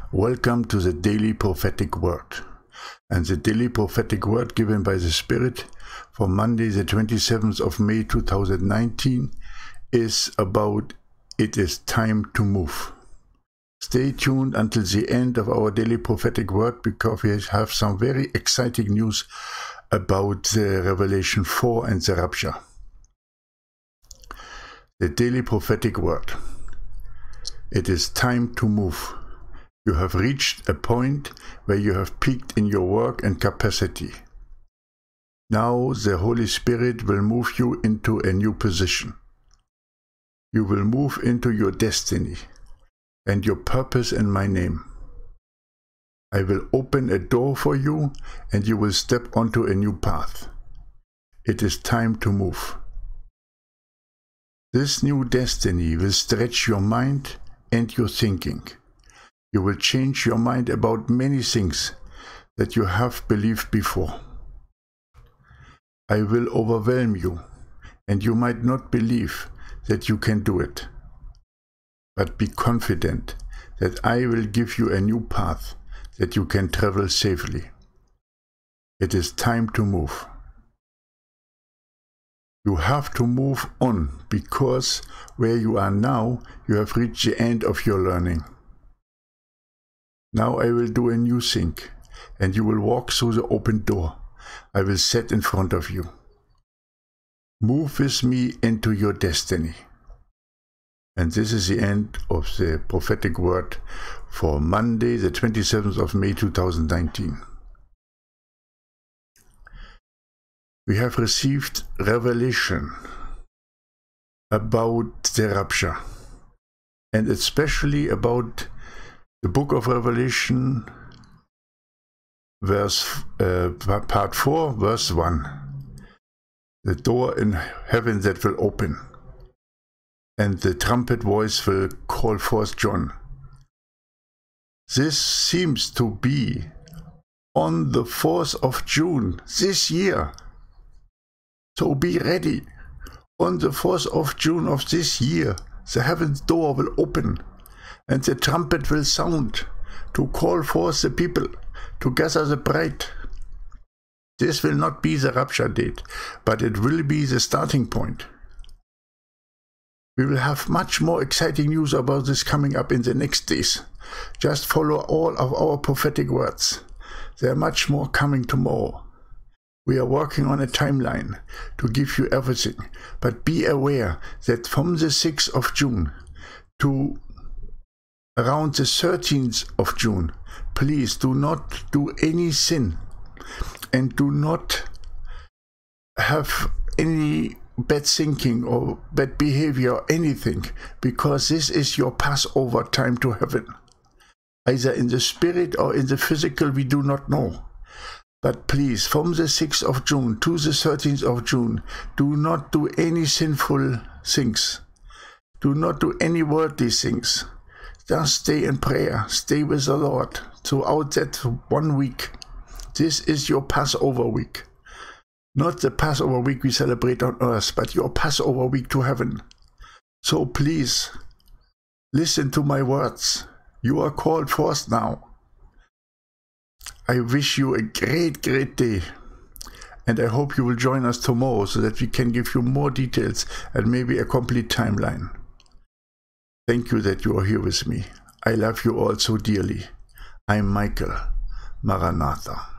Welcome to the Daily Prophetic Word. And the Daily Prophetic Word given by the Spirit for Monday the 27th of May 2019 is about "It is time to move." Stay tuned until the end of our Daily Prophetic Word, because we have some very exciting news about the Revelation 4 and the Rapture. The Daily Prophetic Word. It is time to move. You have reached a point where you have peaked in your work and capacity. Now the Holy Spirit will move you into a new position. You will move into your destiny and your purpose in my name. I will open a door for you and you will step onto a new path. It is time to move. This new destiny will stretch your mind and your thinking. You will change your mind about many things that you have believed before. I will overwhelm you, and you might not believe that you can do it. But be confident that I will give you a new path that you can travel safely. It is time to move. You have to move on, because where you are now, you have reached the end of your learning. Now I will do a new thing, and you will walk through the open door I will set in front of you. Move with me into your destiny. And this is the end of the prophetic word for Monday, the 27th of May 2019. We have received revelation about the rapture, and especially about the book of Revelation, part 4, verse 1. The door in heaven that will open, and the trumpet voice will call forth John. This seems to be on the 4th of June this year. So be ready. On the 4th of June of this year, the heaven's door will open, and the trumpet will sound to call forth the people, to gather the bride. This will not be the rapture date, but it will be the starting point. We will have much more exciting news about this coming up in the next days. Just follow all of our prophetic words. There are much more coming tomorrow. We are working on a timeline to give you everything, but be aware that from the 6th of June to around the 13th of June, please do not do any sin and do not have any bad thinking or bad behavior or anything, because this is your Passover time to heaven. Either in the spirit or in the physical, we do not know. But please, from the 6th of June to the 13th of June, do not do any sinful things. Do not do any worldly things. Just stay in prayer. Stay with the Lord throughout that 1 week. This is your Passover week. Not the Passover week we celebrate on earth, but your Passover week to heaven. So please, listen to my words. You are called forth now. I wish you a great, great day, and I hope you will join us tomorrow so that we can give you more details and maybe a complete timeline. Thank you that you are here with me. I love you all so dearly. I'm Michael. Maranatha.